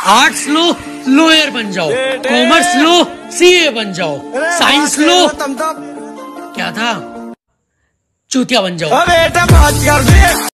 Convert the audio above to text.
Arts लो lawyer बन जाओ, commerce लो CA बन जाओ, साइंस लो क्या था चूतिया बन जाओ।